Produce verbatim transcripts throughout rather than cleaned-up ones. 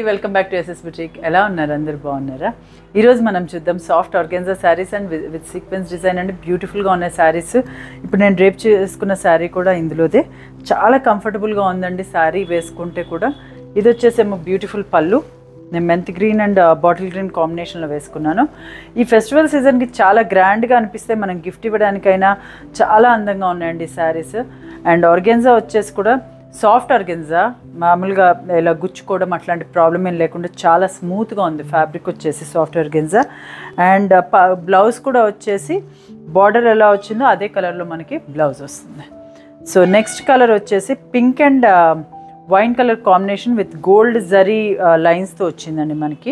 Welcome back to SS boutique. ఎలా ఉన్నారు? అందరూ బాగున్నారా? ఈరోజు మనం చూద్దాం soft organza sarees and with sequence design అండి. బ్యూటిఫుల్గా ఉన్నాయి శారీస్. ఇప్పుడు నేను డ్రేప్ చేసుకున్న శారీ కూడా ఇందులోదే. చాలా కంఫర్టబుల్గా ఉందండి శారీ వేసుకుంటే కూడా. ఇది వచ్చేసేమో బ్యూటిఫుల్ పళ్ళు. నేను mint green and bottle green కాంబినేషన్లో వేసుకున్నాను. ఈ ఫెస్టివల్ సీజన్కి చాలా గ్రాండ్గా అనిపిస్తే మనం గిఫ్ట్ ఇవ్వడానికైనా చాలా అందంగా ఉన్నాయండి శారీస్. అండ్ ఆర్గెన్జా వచ్చేసి కూడా సాఫ్ట్ ఆర్గెన్జా, మామూలుగా ఇలా గుచ్చుకోవడం అట్లాంటి ప్రాబ్లం ఏం లేకుండా చాలా స్మూత్గా ఉంది ఫ్యాబ్రిక్ వచ్చేసి సాఫ్ట్ ఆర్గెన్జా. అండ్ బ్లౌజ్ కూడా వచ్చేసి బార్డర్ ఎలా వచ్చిందో అదే కలర్లో మనకి బ్లౌజ్ వస్తుంది. సో నెక్స్ట్ కలర్ వచ్చేసి pink and wine colour combination with gold zari లైన్స్తో వచ్చిందండి మనకి.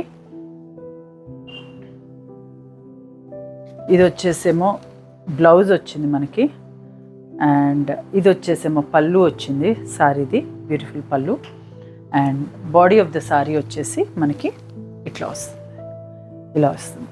ఇది వచ్చేసేమో బ్లౌజ్ వచ్చింది మనకి. అండ్ ఇది వచ్చేసేమో పళ్ళు వచ్చింది సారీది, బ్యూటిఫుల్ పళ్ళు. And body of the saree వచ్చేసి మనకి ఇట్లా వస్తుంది, ఇలా వస్తుంది.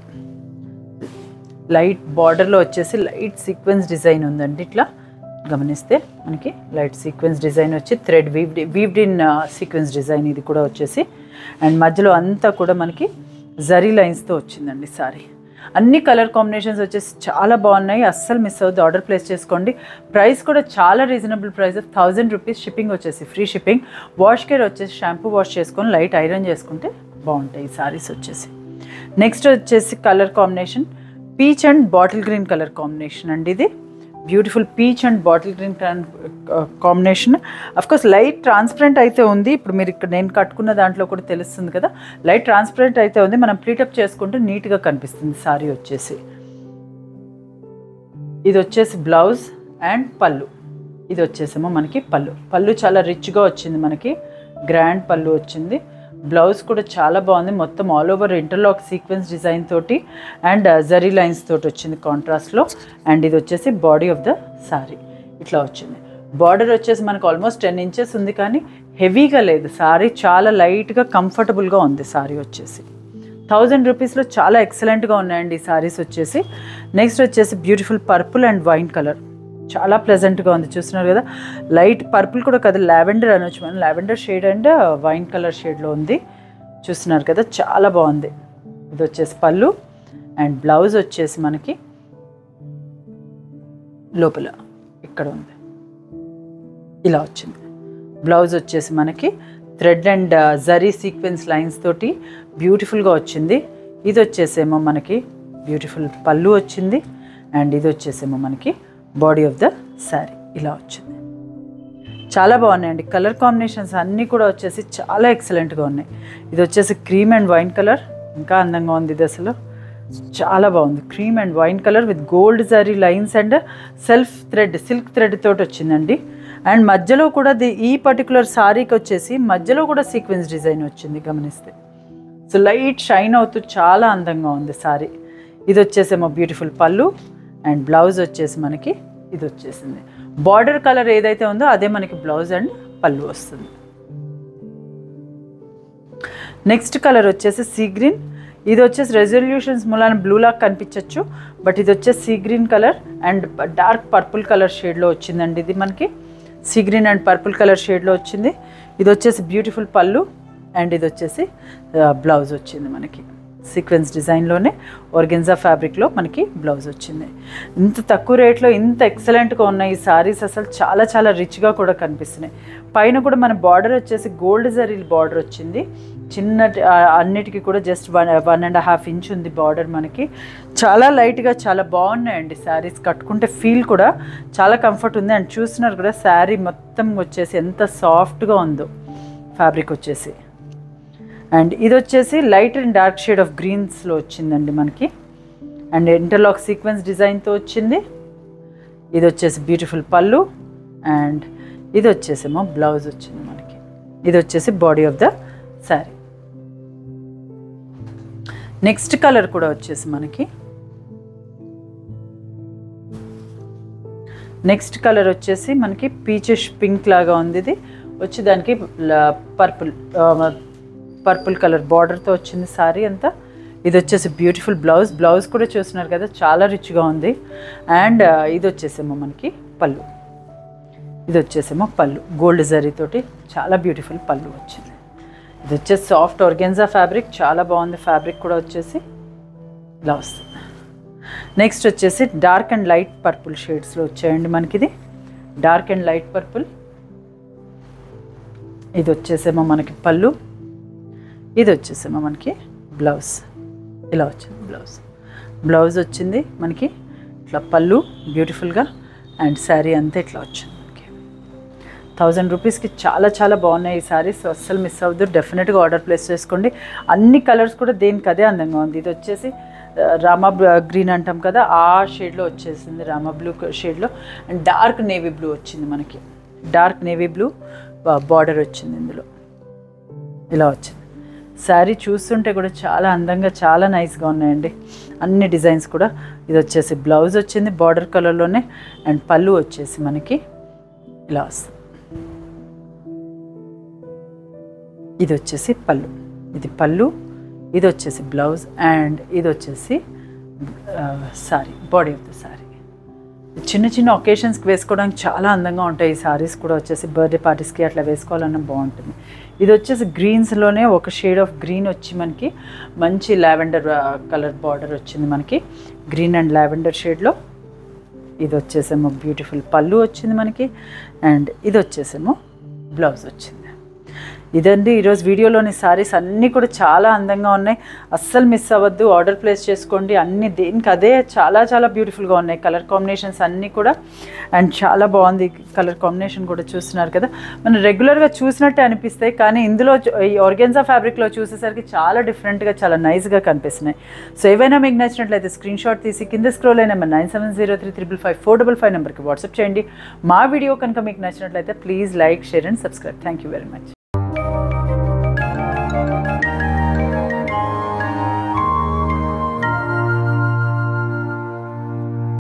లైట్ బార్డర్లో వచ్చేసి లైట్ సీక్వెన్స్ డిజైన్ ఉందండి. ఇట్లా గమనిస్తే మనకి లైట్ సీక్వెన్స్ డిజైన్ వచ్చి thread weaved weaved in sequence design ఇది కూడా వచ్చేసి. అండ్ మధ్యలో అంతా కూడా మనకి జరీ లైన్స్తో వచ్చిందండి సారీ. అన్ని కలర్ కాంబినేషన్స్ వచ్చేసి చాలా బాగున్నాయి. అస్సలు మిస్ అవుద్ది, ఆర్డర్ ప్లేస్ చేసుకోండి. ప్రైస్ కూడా చాలా reasonable price, thousand rupees. Shipping వచ్చేసి ఫ్రీ షిప్పింగ్. వాష్ కేర్ వచ్చేసి షాంపూ వాష్ చేసుకొని లైట్ ఐరన్ చేసుకుంటే బాగుంటాయి ఈ సారీస్ వచ్చేసి. నెక్స్ట్ వచ్చేసి colour combination peach and bottle green colour combination అండి. ఇది beautiful peach and bottle green combination. Of course light transparent అయితే ఉంది. ఇప్పుడు మీరు ఇక్కడ నేను కట్టుకున్న దాంట్లో కూడా తెలుస్తుంది కదా, లైట్ ట్రాన్స్పరెంట్ అయితే ఉంది. మనం ప్లీటప్ చేసుకుంటే నీట్గా కనిపిస్తుంది సారీ వచ్చేసి. ఇది వచ్చేసి బ్లౌజ్ అండ్ పళ్ళు. ఇది వచ్చేసేమో మనకి పళ్ళు. పళ్ళు చాలా రిచ్గా వచ్చింది మనకి, గ్రాండ్ పళ్ళు వచ్చింది. బ్లౌజ్ కూడా చాలా బాగుంది, మొత్తం all over interlock sequence design తోటి అండ్ జరీ లైన్స్ తోటి వచ్చింది కాంట్రాస్ట్లో. అండ్ ఇది వచ్చేసి బాడీ ఆఫ్ ద సారీ ఇట్లా వచ్చింది. బార్డర్ వచ్చేసి మనకు ఆల్మోస్ట్ టెన్ ఇంచెస్ ఉంది, కానీ హెవీగా లేదు సారీ. చాలా లైట్గా కంఫర్టబుల్గా ఉంది సారీ వచ్చేసి. థౌజండ్ రూపీస్లో చాలా ఎక్సలెంట్గా ఉన్నాయండి ఈ సారీస్ వచ్చేసి. నెక్స్ట్ వచ్చేసి beautiful purple and wine colour, చాలా ప్లెజెంట్గా ఉంది. చూస్తున్నారు కదా, లైట్ పర్పుల్ కూడా కదా, లావెండర్ అనొచ్చు మనం. Lavender shade and wine colour షేడ్లో ఉంది. చూస్తున్నారు కదా, చాలా బాగుంది. ఇది వచ్చేసి పళ్ళు. అండ్ బ్లౌజ్ వచ్చేసి మనకి లోపల ఇక్కడ ఉంది, ఇలా వచ్చింది. బ్లౌజ్ వచ్చేసి మనకి thread and zari sequence lines తోటి బ్యూటిఫుల్గా వచ్చింది. ఇది వచ్చేసేమో మనకి బ్యూటిఫుల్ పళ్ళు వచ్చింది. అండ్ ఇది వచ్చేసేమో మనకి బాడీ ఆఫ్ ద శారీ ఇలా వచ్చింది. చాలా బాగున్నాయండి కలర్ కాంబినేషన్స్ అన్నీ కూడా వచ్చేసి చాలా ఎక్సలెంట్గా ఉన్నాయి. ఇది వచ్చేసి క్రీమ్ అండ్ వైన్ కలర్, ఇంకా అందంగా ఉంది. ఇది అసలు చాలా బాగుంది. Cream and wine colour with gold zari lines and self thread, silk thread తోటి వచ్చిందండి. అండ్ మధ్యలో కూడా ఈ పర్టికులర్ సారీకి వచ్చేసి మధ్యలో కూడా సీక్వెన్స్ డిజైన్ వచ్చింది గమనిస్తే. సో లైట్ షైన్ అవుతూ చాలా అందంగా ఉంది సారీ. ఇది వచ్చేసేమో బ్యూటిఫుల్ పళ్ళు. అండ్ బ్లౌజ్ వచ్చేసి మనకి ఇది వచ్చేసింది. బార్డర్ కలర్ ఏదైతే ఉందో అదే మనకి బ్లౌజ్ అండ్ పళ్ళు వస్తుంది. నెక్స్ట్ కలర్ వచ్చేసి సీ గ్రీన్. ఇది వచ్చేసి రెజల్యూషన్స్ మూలాన బ్లూ లాగా కనిపించవచ్చు, బట్ ఇది వచ్చేసి sea green colour and dark purple colour షేడ్లో వచ్చిందండి. ఇది మనకి sea green and purple colour షేడ్లో వచ్చింది. ఇది వచ్చేసి బ్యూటిఫుల్ పళ్ళు. అండ్ ఇది వచ్చేసి బ్లౌజ్ వచ్చింది మనకి సీక్వెన్స్ డిజైన్లోనే ఆర్గెన్జా ఫ్యాబ్రిక్లో మనకి బ్లౌజ్ వచ్చింది. ఇంత తక్కువ రేట్లో ఇంత ఎక్సలెంట్గా ఉన్నాయి ఈ సారీస్. అసలు చాలా చాలా రిచ్గా కూడా కనిపిస్తున్నాయి. పైన కూడా మన బార్డర్ వచ్చేసి గోల్డ్ జరీ బార్డర్ వచ్చింది. చిన్న అన్నిటికీ కూడా just one one and half inch ఉంది బార్డర్ మనకి. చాలా లైట్గా చాలా బాగున్నాయండి శారీస్. కట్టుకుంటే ఫీల్ కూడా చాలా కంఫర్ట్ ఉంది. అండ్ చూస్తున్నారు కూడా శారీ మొత్తం వచ్చేసి ఎంత సాఫ్ట్గా ఉందో ఫ్యాబ్రిక్ వచ్చేసి. అండ్ ఇది వచ్చేసి light and dark shade of గ్రీన్స్లో వచ్చిందండి మనకి. అండ్ ఇంటర్లాక్ సీక్వెన్స్ డిజైన్తో వచ్చింది. ఇది వచ్చేసి బ్యూటిఫుల్ పళ్ళు. అండ్ ఇది వచ్చేసేమో బ్లౌజ్ వచ్చింది మనకి. ఇది వచ్చేసి body of the saree. Next colour కూడా వచ్చేసి మనకి నెక్స్ట్ కలర్ వచ్చేసి మనకి పీచిష్ పింక్ లాగా ఉంది. ఇది వచ్చి దానికి పర్పుల్ పర్పుల్ కలర్ బార్డర్తో వచ్చింది సారీ అంతా. ఇది వచ్చేసి బ్యూటిఫుల్ బ్లౌజ్. బ్లౌజ్ కూడా చూస్తున్నారు కదా, చాలా రిచ్గా ఉంది. అండ్ ఇది వచ్చేసేమో మనకి పళ్ళు. ఇది వచ్చేసేమో పళ్ళు గోల్డ్ జరీ తోటి చాలా బ్యూటిఫుల్ పళ్ళు వచ్చింది. ఇది వచ్చేసి సాఫ్ట్ ఆర్గెన్జా ఫ్యాబ్రిక్, చాలా బాగుంది ఫ్యాబ్రిక్ కూడా వచ్చేసి ఇలా వస్తుంది. నెక్స్ట్ వచ్చేసి డార్క్ అండ్ లైట్ పర్పుల్ షేడ్స్లో వచ్చాయండి మనకి. ఇది డార్క్ అండ్ లైట్ పర్పుల్. ఇది వచ్చేసేమో మనకి పళ్ళు, ఇది వచ్చేసేమో మనకి బ్లౌజ్. ఇలా వచ్చింది బ్లౌజ్. బ్లౌజ్ వచ్చింది మనకి ఇట్లా పళ్ళు బ్యూటిఫుల్గా, అండ్ శారీ అంతా ఇట్లా వచ్చింది మనకి. థౌజండ్ రూపీస్కి చాలా చాలా బాగున్నాయి ఈ శారీస్, అస్సలు మిస్ అవ్వద్దు. డెఫినెట్గా ఆర్డర్ ప్లేస్ చేసుకోండి. అన్ని కలర్స్ కూడా దేనికి అదే అందంగా ఉంది. ఇది వచ్చేసి రామా గ్రీన్ అంటాం కదా, ఆ షేడ్లో వచ్చేసింది, రామా బ్లూ షేడ్లో. అండ్ డార్క్ నేవీ బ్లూ వచ్చింది మనకి. డార్క్ నేవీ బ్లూ బార్డర్ వచ్చింది ఇందులో. ఇలా వచ్చింది శారీ. చూస్తుంటే కూడా చాలా అందంగా, చాలా నైస్గా ఉన్నాయండి అన్ని డిజైన్స్ కూడా. ఇది వచ్చేసి బ్లౌజ్ వచ్చింది బార్డర్ కలర్లోనే, అండ్ పళ్ళు వచ్చేసి మనకి ఇలా వస్తుంది. ఇది వచ్చేసి పళ్ళు, ఇది పళ్ళు, ఇది వచ్చేసి బ్లౌజ్, అండ్ ఇది వచ్చేసి sari, body of the sari. చిన్న చిన్న ఒకేషన్స్కి వేసుకోవడానికి చాలా అందంగా ఉంటాయి ఈ సారీస్ కూడా. వచ్చేసి బర్త్డే పార్టీస్కి అట్లా వేసుకోవాలన్నా బాగుంటుంది. ఇది వచ్చేసి గ్రీన్స్లోనే ఒక షేడ్ ఆఫ్ గ్రీన్ వచ్చి మనకి మంచి లావెండర్ కలర్ బార్డర్ వచ్చింది మనకి, గ్రీన్ అండ్ లావెండర్ షేడ్లో. ఇది వచ్చేసేమో బ్యూటిఫుల్ పళ్ళు వచ్చింది మనకి, అండ్ ఇది వచ్చేసేమో బ్లౌజ్ వచ్చింది. ఇదండి ఈరోజు వీడియోలోని సారీస్ అన్నీ కూడా చాలా అందంగా ఉన్నాయి, అస్సలు మిస్ అవ్వద్దు. ఆర్డర్ ప్లేస్ చేసుకోండి. అన్ని దేనికి అదే చాలా చాలా బ్యూటిఫుల్గా ఉన్నాయి. కలర్ కాంబినేషన్స్ అన్నీ కూడా, అండ్ చాలా బాగుంది కలర్ కాంబినేషన్ కూడా. చూస్తున్నారు కదా, మనం రెగ్యులర్గా చూసినట్టే అనిపిస్తాయి, కానీ ఇందులో ఈ ఆర్గెన్జా ఫ్యాబ్రిక్లో చూసేసరికి చాలా డిఫరెంట్గా, చాలా నైస్గా కనిపిస్తున్నాయి. సో ఏవైనా మీకు నచ్చినట్లయితే స్క్రీన్ షాట్ తీసి కింద స్క్రోల్ అయిన number nine seven zero three triple five four double five నెంబర్కి వాట్సాప్ చేయండి. మా వీడియో కనుక మీకు నచ్చినట్లయితే please like, share and subscribe. Thank you very much.